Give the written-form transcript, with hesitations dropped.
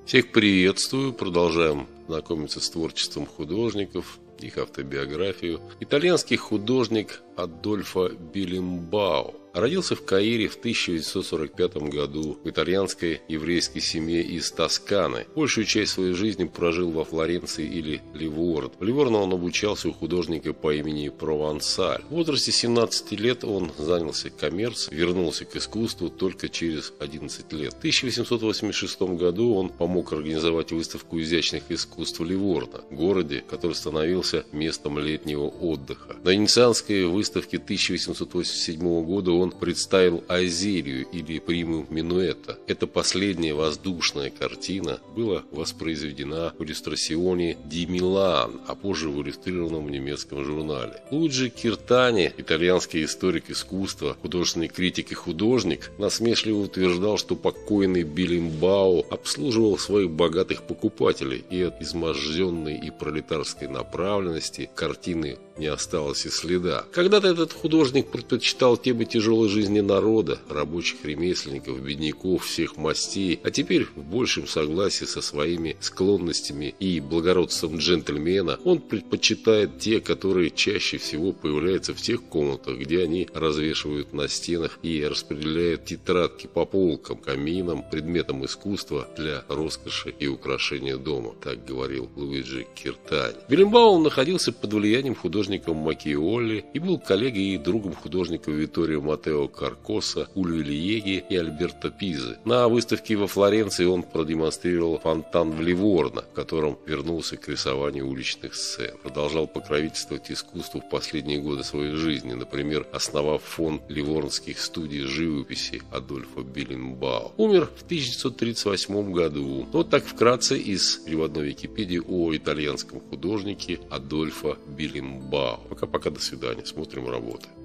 Всех приветствую, продолжаем знакомиться с творчеством художников, их автобиографию. Итальянский художник Адольфо Билимбао родился в Каире в 1945 году в итальянской еврейской семье из Тосканы. Большую часть своей жизни прожил во Флоренции или Ливорно. В Ливорно он обучался у художника по имени Провансаль. В возрасте 17 лет он занялся коммерцией, вернулся к искусству только через 11 лет. В 1886 году он помог организовать выставку изящных искусств в Ливорно, городе, который становился местом летнего отдыха. На Венецианской выставке 1887 года он представил Азелию или Приму Минуэта. Эта последняя воздушная картина была воспроизведена в иллюстрасионе Ди Милан, а позже в иллюстрированном немецком журнале. Луиджи Киртани, итальянский историк искусства, художественный критик и художник, насмешливо утверждал, что покойный Билимбао обслуживал своих богатых покупателей, и от изможденной и пролетарской направленности картины не осталось и следа. Когда-то этот художник предпочитал темы тяжелой жизни народа, рабочих, ремесленников, бедняков всех мастей, а теперь в большем согласии со своими склонностями и благородством джентльмена он предпочитает те, которые чаще всего появляются в тех комнатах, где они развешивают на стенах и распределяют тетрадки по полкам, каминам, предметам искусства для роскоши и украшения дома. Так говорил Луиджи Киртани. Билимбао находился под влиянием художником Макиолли и был коллегой и другом художников Витторио Маттео Каркоса, Ульо Лиеги и Альберто Пизы. На выставке во Флоренции он продемонстрировал фонтан в Ливорно, в котором вернулся к рисованию уличных сцен. Продолжал покровительствовать искусству в последние годы своей жизни, например, основав фонд ливорнских студий живописи Адольфо Билимбао. Умер в 1938 году. Вот так вкратце из переводной Википедии о итальянском художнике Адольфо Билимбао. Пока-пока, до свидания. Смотрим работы.